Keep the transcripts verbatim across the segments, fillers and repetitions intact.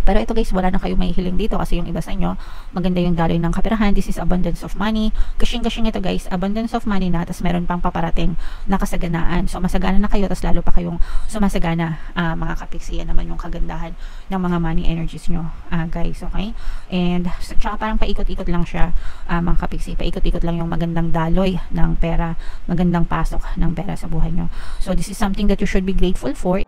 Pero ito guys, wala na kayong mahihiling dito kasi yung iba sa inyo, maganda yung daloy ng kaperahan. This is abundance of money. Kasying-kasying ito guys, abundance of money na, tapos meron pang paparating na kasaganaan. So masagana na kayo, tapos lalo pa kayong sumasagana, uh, mga kapiksi. Yan naman yung kagandahan ng mga money energies nyo, uh, guys, okay? And tsaka parang paikot-ikot lang siya, uh, mga kapiksi. Paikot-ikot lang yung magandang daloy ng pera, magandang pasok ng pera sa buhay nyo. So this is something that you should be grateful for.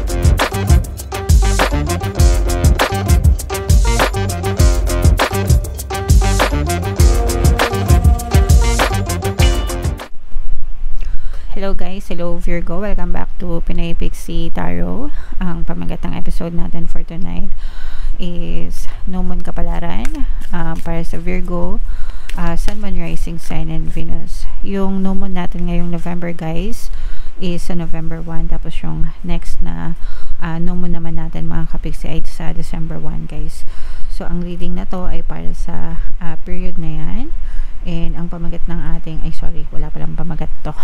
Hello guys, hello Virgo, welcome back to Pinoy Pixie Tarot. Ang pamagatang episode natin for tonight is No Moon Kapalaran, um, para sa Virgo, uh, Sun, Moon, Rising Sign, and Venus. Yung No Moon natin ngayong November guys is sa November first, tapos yung next na uh, No Moon naman natin mga kapiksi ay sa December first guys. So ang reading na to ay para sa uh, period na yan. And ang pamagat ng ating, ay sorry, wala palang pamagat to.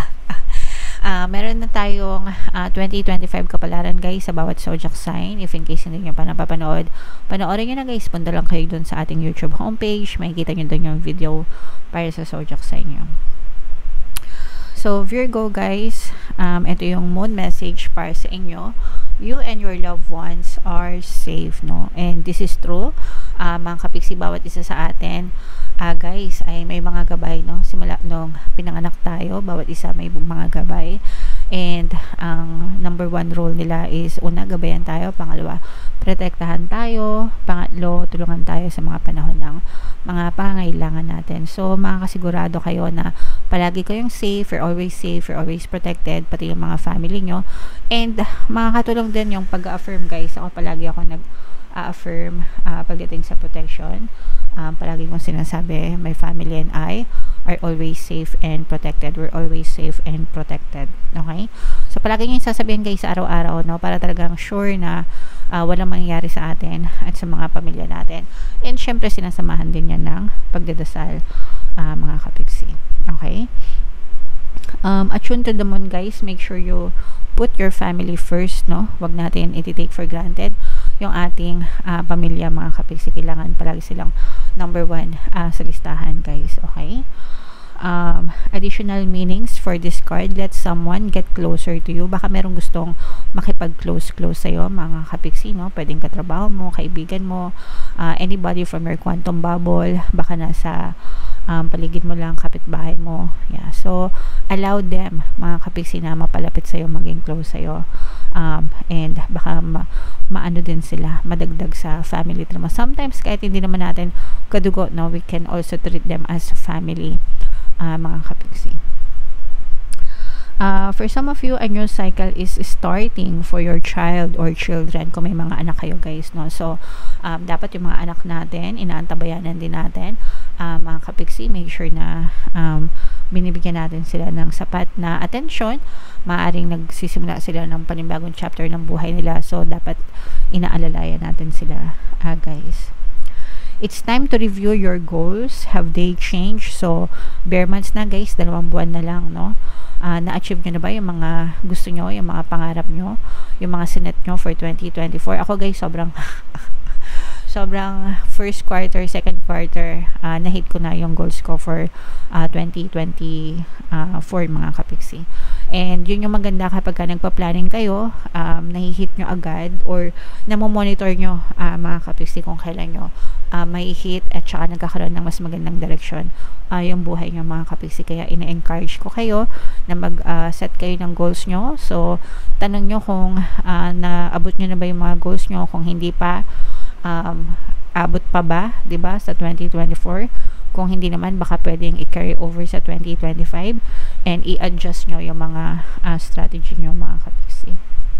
Uh, meron na tayong uh, twenty twenty-five kapalaran guys sa bawat zodiac sign. If in case hindi nyo pa napapanood, panoorin nyo na guys, punta lang kayo dun sa ating YouTube homepage, makikita nyo dun yung video para sa zodiac sign nyo. So Virgo guys, um, ito yung moon message para sa inyo. You and your loved ones are safe, no? And this is true, uh, mga kapiksi, bawat isa sa atin, uh, guys, ay may mga gabay, no? Simula nung pinanganak tayo, bawat isa may mga gabay. And ang um, number one role nila is, una, gabayan tayo. Pangalawa, protektahan tayo. Pangatlo, tulungan tayo sa mga panahon ng mga pangangailangan natin. So makakasigurado kayo na palagi kayong safe, you're always safe, you're always protected, pati yung mga family nyo. And makakatulong din yung pag-affirm guys. Ako palagi ako nag-affirm uh, pagdating sa protection. Um, palagi kong sinasabi, my family and I are always safe and protected. We're always safe and protected. Okay? So palagi nyo yung sasabihin guys sa araw-araw, no? Para talagang sure na uh, walang mangyayari sa atin at sa mga pamilya natin. And syempre sinasamahan din yan ng pagdadasal, uh, mga kapiksi. Okay? Um, attune to the moon guys. Make sure you put your family first, no? Wag natin iti-take for granted yung ating uh, pamilya, mga kapiksi. Kailangan palagi silang number one uh, sa listahan guys. Okay? Um, additional meanings for this card: let someone get closer to you. Baka merong gustong makipag-close-close sa'yo, mga kapiksi, no? Pwedeng katrabaho mo, kaibigan mo, uh, anybody from your quantum bubble, baka nasa um, paligid mo lang, kapitbahay mo. Yeah. So allow them, mga kapiksi, na mapalapit sa'yo, maging close sa'yo. Um, and baka ma maano din sila, madagdag sa family drama. Sometimes kahit hindi naman natin kadugo, no, we can also treat them as family, uh, mga kapiksi. Uh, for some of you, a new cycle is starting for your child or children, kung may mga anak kayo guys, no? So um, dapat yung mga anak natin, inaantabayanan din natin, uh, mga kapiksi. Make sure na um, binibigyan natin sila ng sapat na atensyon. Maaring nagsisimula sila ng panibagong chapter ng buhay nila, so dapat inaalalayan natin sila, uh, guys. It's time to review your goals. Have they changed? So bare months na guys, dalawang buwan na lang, no? Uh, na-achieve nyo na ba yung mga gusto nyo, yung mga pangarap nyo, yung mga sinet nyo for twenty twenty-four? Ako guys, sobrang sobrang first quarter, second quarter, uh, na-hit ko na yung goals ko for uh, twenty twenty-four, mga kapiksi. And yun yung maganda kapag ka nagpa-planning kayo, um, nahihit nyo agad or namomonitor nyo, uh, mga kapiksi, kung kailan nyo uh, may hit at saka nagkakaroon ng mas magandang direction uh, yung buhay nyo, mga kapiksi. Kaya ina-encourage ko kayo na mag-set uh, kayo ng goals nyo. So tanong nyo kung uh, naabot nyo na ba yung mga goals nyo. Kung hindi pa, um, abot pa ba, diba, sa twenty twenty-four? Kung hindi naman, baka pwedeng i-carry over sa twenty twenty-five and i-adjust nyo yung mga uh, strategy nyo, mga kapiksi.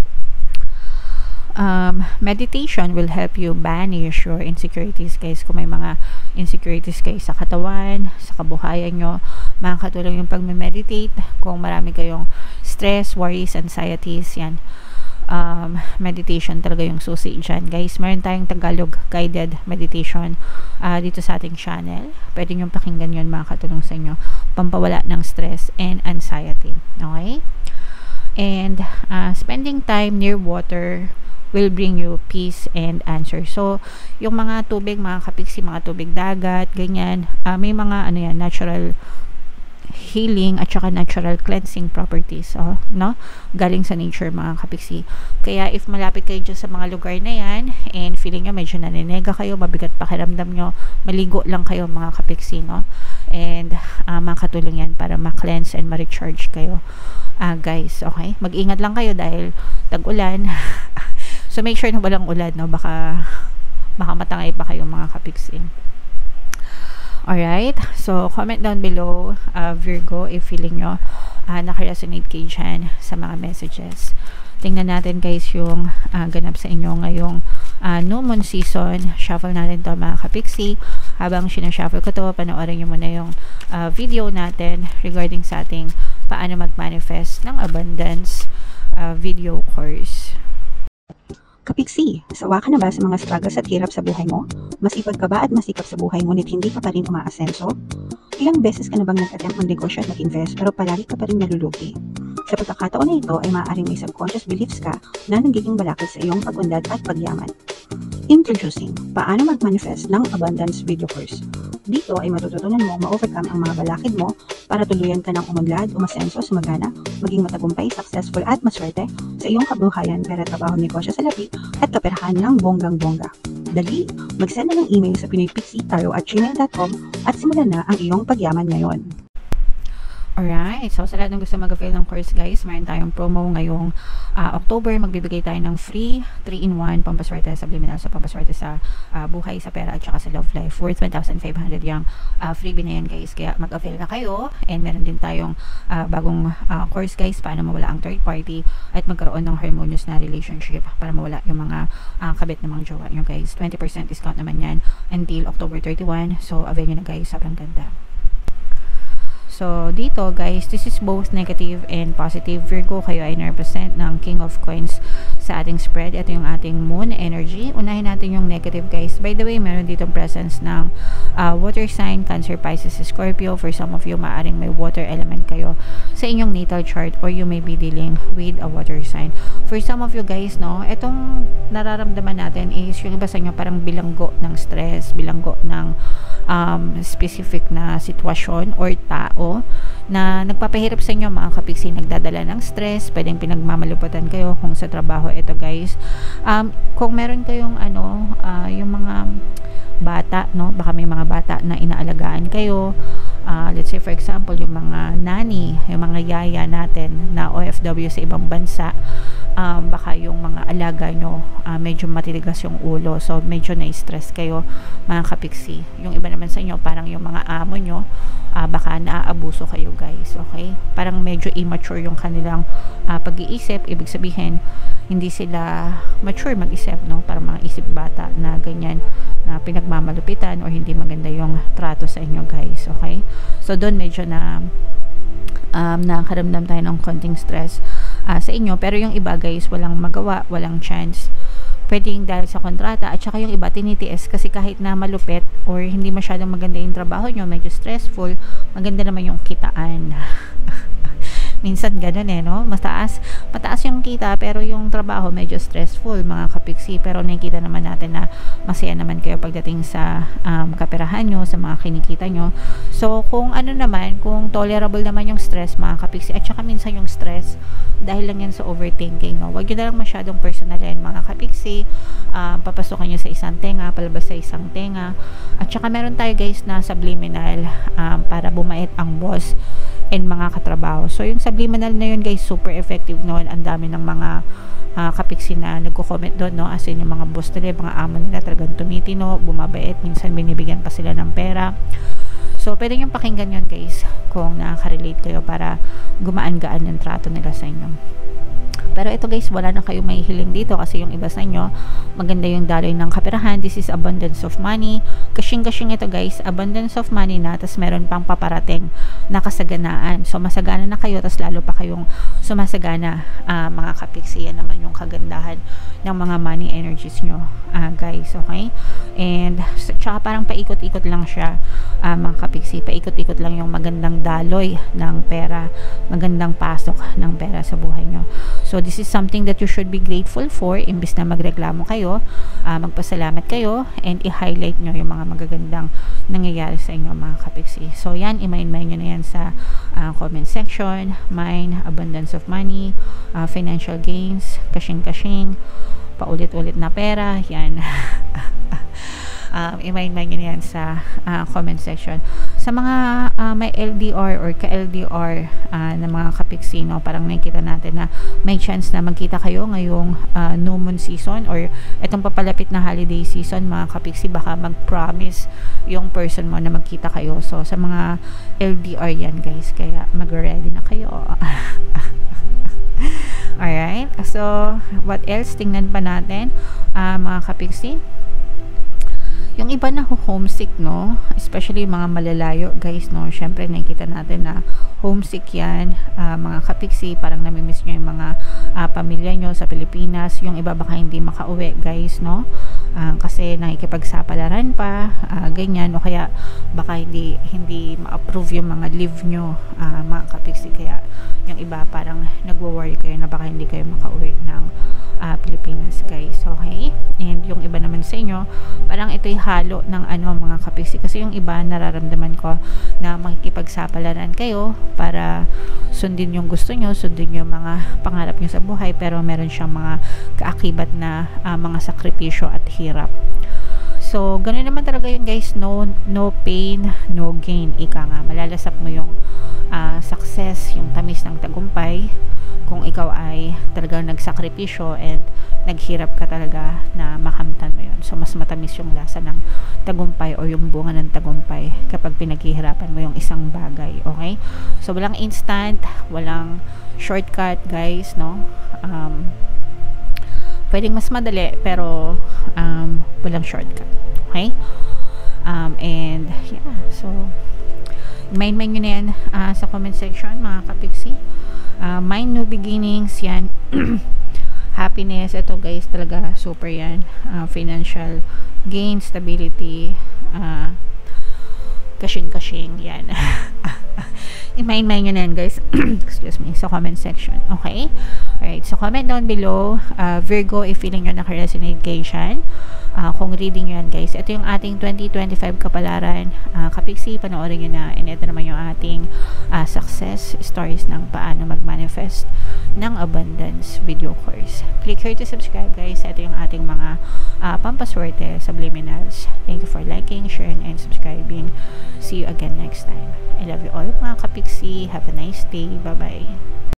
Um, meditation will help you banish your insecurities guys. Kung may mga insecurities kayo sa katawan, sa kabuhayan nyo, makakatulong yung pag-meditate. Kung marami kayong stress, worries, anxieties, yan, um, meditation talaga yung susi dyan guys. Meron tayong Tagalog guided meditation uh, dito sa ating channel. Pwede nyo pakinggan yun, makakatulong sa inyo, pampawala ng stress and anxiety. Okay? And uh, spending time near water will bring you peace and answer. So, yung mga tubig, mga kapiksi, mga tubig dagat, ganyan, uh, may mga ano yan, natural healing at saka natural cleansing properties, oh, no? Galing sa nature, mga kapiksi. Kaya if malapit kayo dyan sa mga lugar na yan and feeling nyo medyo naninega kayo, mabigat pakiramdam nyo, maligo lang kayo, mga kapiksi, no? And uh, makatulong yan para ma-cleanse and ma-recharge kayo, uh, guys. Okay? Mag-ingat lang kayo dahil tag-ulan. So make sure na walang ulan, no? Baka baka matangay pa kayo, mga kapiksi. Alright, so comment down below, uh, Virgo, if feeling nyo uh, nakaresonate kayo dyan sa mga messages. Tingnan natin guys yung uh, ganap sa inyo ngayong uh, new moon season. Shuffle natin to, mga kapiksi. Habang sinashuffle ko to, panoorin nyo muna yung uh, video natin regarding sa ating paano mag-manifest ng abundance uh, video course. Kapiksi, sawa ka na ba sa mga struggles at hirap sa buhay mo? Masipag ka ba at masikap sa buhay ngunit hindi ka pa rin umaasenso? Ilang beses ka na bang nag-attempt mag-negosyo at mag-invest pero palagi ka pa rin nalulugi? Sa pagkakataon na ito ay maaaring may subconscious beliefs ka na nagiging balakid sa iyong pag-unlad at pagyaman. Introducing, paano mag-manifest ng abundance video course. Dito ay matututunan mo ma-overcome ang mga balakid mo para tuluyan ka ng umunlad, umasenso, sumagana, maging matagumpay, successful at maswerte sa iyong kabuhayan, pera, trabaho, negosyo sa labi at kaperahan ng bonggang-bongga. Dali, mag-send na ng email sa pinoypixie tarot at gmail dot com at simulan na ang iyong pagyaman ngayon. Alright, so sa lahat ng gusto mag-avail ng course guys, mayroon tayong promo ngayong uh, October. Magbibigay tayo ng free three in one pampaswerte sa subliminal, so pampaswerte sa uh, buhay, sa pera at saka sa love life, worth one thousand five hundred yung uh, freebie na yan guys. Kaya mag-avail na kayo. And meron din tayong uh, bagong uh, course guys, paano mawala ang third party at magkaroon ng harmonious na relationship, para mawala yung mga uh, kabit ng mga jowa nyo guys. twenty percent discount naman yan until October thirty-first, so avail nyo na guys, sobrang ganda. So, dito guys, this is both negative and positive. Virgo, kayo ay na-represent ng King of Coins sa ating spread. Ito yung ating moon energy. Unahin natin yung negative guys. By the way, meron ditong presence ng uh, water sign, Cancer, Pisces, Scorpio. For some of you, maaring may water element kayo sa inyong natal chart or you may be dealing with a water sign. For some of you guys, no, itong nararamdaman natin is yung iba sa inyo parang bilanggo ng stress, bilanggo ng um, specific na sitwasyon or tao na nagpapahirap sa inyo, mga kapiksi, nagdadala ng stress, pwedeng pinagmamaluputan kayo kung sa trabaho. Ito guys, um, kung meron kayong ano, uh, yung mga bata, no, baka may mga bata na inaalagaan kayo, uh, let's say for example yung mga nanny, yung mga yaya natin na O F W sa ibang bansa, um, baka yung mga alaga nyo uh, medyo matitigas yung ulo, so medyo na-stress kayo, mga kapiksi. Yung iba naman sa inyo, parang yung mga amo nyo, uh, baka naaabuso kayo guys, okay? Parang medyo immature yung kanilang uh, pag-iisip, ibig sabihin hindi sila mature mag-isip, no? Parang mga isip bata na ganyan, na pinagmamalupitan or hindi maganda yung trato sa inyo guys, okay? So doon medyo na um, nakakaramdam tayo ng konting stress uh, sa inyo, pero yung iba guys, walang magawa, walang chance, pwedeng dahil sa kontrata, at saka yung iba tinitiis kasi kahit na malupit or hindi masyadong maganda yung trabaho nyo, medyo stressful, maganda naman yung kitaan. Minsan ganun eh, no? Mataas, mataas yung kita pero yung trabaho medyo stressful, mga kapiksi. Pero nakikita naman natin na masaya naman kayo pagdating sa um, kaperahan nyo, sa mga kinikita nyo. So, kung ano naman, kung tolerable naman yung stress, mga kapiksi, at saka minsan yung stress, dahil lang yan sa overthinking, no? Huwag nyo na lang masyadong personalin, mga kapiksi. Um, papasukan nyo sa isang tenga, palabas sa isang tenga. At saka meron tayo guys na subliminal um, para bumait ang boss and mga katrabaho. So, yung subliminal na yun guys, super effective noon. Ang dami ng mga uh, kapiksi na nagko-comment doon, no? As in, yung mga boss nila, mga amo nila talagang tumitino, bumabait, minsan binibigyan pa sila ng pera. So, pwede nyo pakinggan yun guys kung nakaka-relate kayo para gumaan-gaan yung trato nila sa inyo. Pero ito guys, wala na kayo may hiling dito kasi yung iba sa inyo, maganda yung daloy ng kaperahan. This is abundance of money. Kasying-kasying ito guys, abundance of money na, tas meron pang paparating na kasaganaan. So, masagana na kayo, tas lalo pa kayong sumasagana, uh, mga kapiksi. Yan naman yung kagandahan ng mga money energies nyo, uh, guys, okay? And, tsaka parang paikot-ikot lang siya, uh, mga kapiksi. Paikot-ikot lang yung magandang daloy ng pera, magandang pasok ng pera sa buhay nyo. So, this is something that you should be grateful for. Imbis na magreklamo kayo, uh, magpasalamat kayo, and i-highlight nyo yung mga magagandang nangyayari sa inyo mga kapiksi. So yan, i-main-main nyo na yan sa uh, comment section. Mine, abundance of money, uh, financial gains, kashing-kashing, paulit-ulit na pera, yan. um, i-main-main nyo na yan sa uh, comment section. Sa mga uh, may L D R or ka-L D R uh, na mga kapiksi, no, parang nakikita natin na may chance na magkita kayo ngayong uh, new moon season or itong papalapit na holiday season mga kapiksi, baka mag-promise yung person mo na magkita kayo. So sa mga L D R yan guys, kaya mag-ready na kayo. Alright, so what else? Tingnan pa natin uh, mga kapiksi. Yung iba na homesick, no, especially yung mga malalayo guys, no, syempre nakikita natin na homesick yan, uh, mga kapiksi, parang namimiss nyo yung mga uh, pamilya nyo sa Pilipinas. Yung iba baka hindi makauwi guys, no, uh, kasi nakikipagsapalaran pa, uh, ganyan, o kaya baka hindi hindi ma-approve yung mga leave nyo, uh, mga kapiksi, kaya yung iba parang nagwo-worry kayo na baka hindi kayo makauwi ng uh, Pilipinas guys, okay. And yung iba naman sa inyo, parang ito'y halo ng ano mga kapiksi, kasi yung iba nararamdaman ko na makikipagsapalaran kayo para sundin yung gusto nyo, sundin yung mga pangarap nyo sa buhay, pero meron siyang mga kaakibat na uh, mga sakripisyo at hirap. So ganun naman talaga yun guys, no, no pain, no gain, ika nga, malalasap mo yung uh, success, yung tamis ng tagumpay kung ikaw ay talagang nagsakripisyo and naghirap ka talaga na makamtan mo yun. So mas matamis yung lasa ng tagumpay o yung bunga ng tagumpay kapag pinaghihirapan mo yung isang bagay, okay? So walang instant, walang shortcut guys, no. Um, pwedeng mas madali pero um, walang shortcut, okay? Um, and yeah, so main-main nyo na yan uh, sa comment section mga kapiksi. Uh, my new beginnings, yan. Happiness, ito guys, talaga super yan. Uh, financial gain, stability, uh, kashing-kashing, yan. I-main-main nyo na yan guys. Excuse me, sa comment section, okay? Alright, so comment down below, uh, Virgo, if feeling nyo naka-resonate kayo dyan. Uh, kung reading nyo yan guys, ito yung ating twenty twenty-five kapalaran, uh, kapiksi, panoorin nyo na, and ito naman yung ating uh, success stories ng paano mag-manifest ng abundance video course. Click here to subscribe guys. Ito yung ating mga uh, pampaswerte subliminals. Thank you for liking, sharing, and subscribing. See you again next time. I love you all mga kapiksi. Have a nice day. Bye bye.